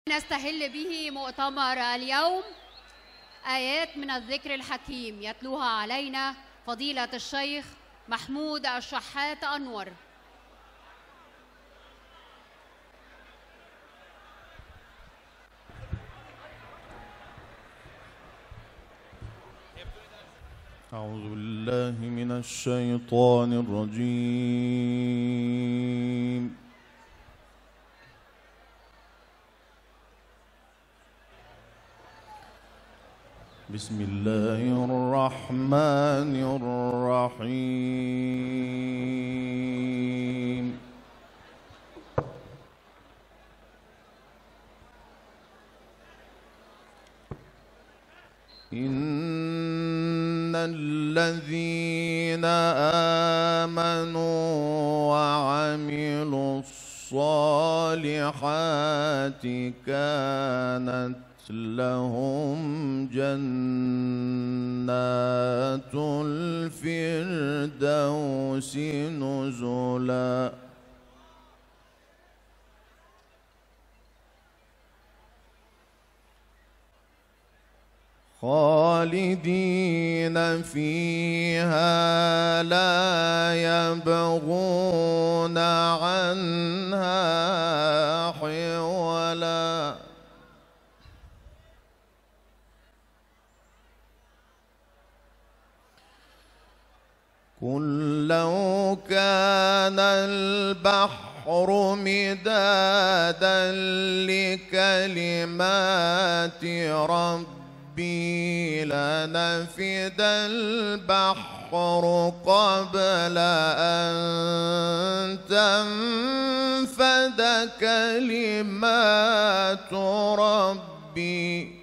نستهل به مؤتمر اليوم آيات من الذكر الحكيم يتلوها علينا فضيلة الشيخ محمود الشحات أنور. أعوذ بالله من الشيطان الرجيم. بسم الله الرحمن الرحيم. إن الذين آمنوا وعملوا الصالحات كانت لهم جنات الفردوس نزلا خالدين فيها لا يبغون عنها حولا قل لو كان البحر مدادا لكلمات ربي لنفد البحر قبل أن تنفد كلمات ربي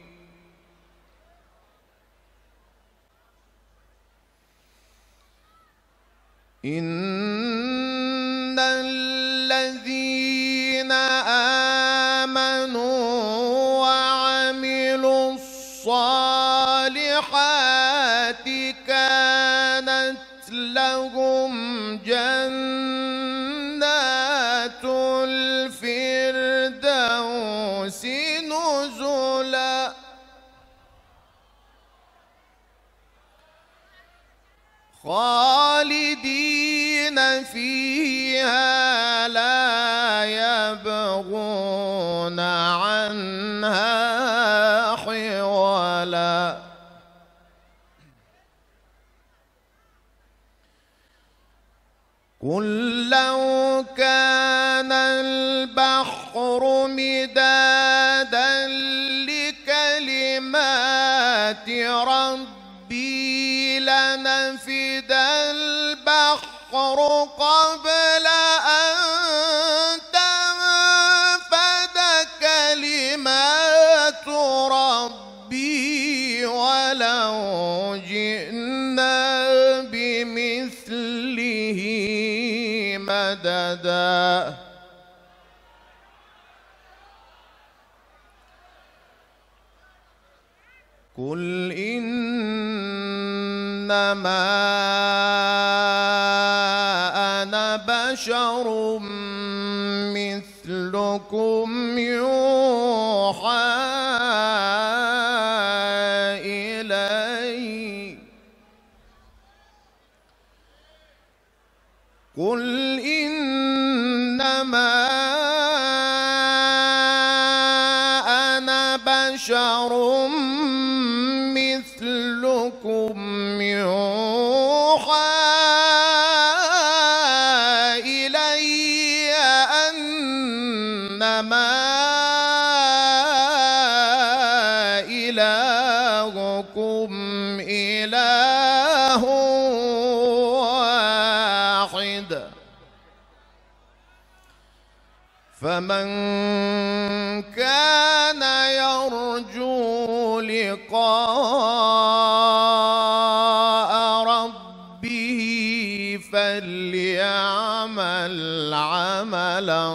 إن الذين آمنوا وعملوا الصالحات كانت لهم جنات الفردوس نزلا خالدين فيها لا يبغون عنها حولا قل لو كان البحر مدادا لكلمات ربي لنفد البحر قبل أن تنفد كلمات ربي ولو جئنا بمثله مددا قل إنما أنا بشر مثلكم يوحى إلي قل إنما أنا بشر مثلكم يوحى إلي أنما إلهكم إله واحد فمن كان يرجو لقاء ربه فليعمل عملا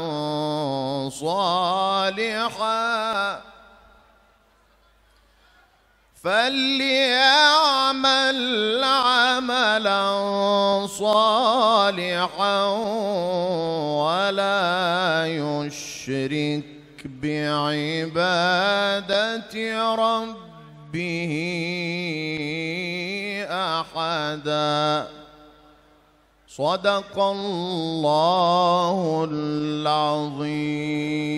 صالحا صالحا ولا يشرك بعبادة ربه أحدا. صدق الله العظيم.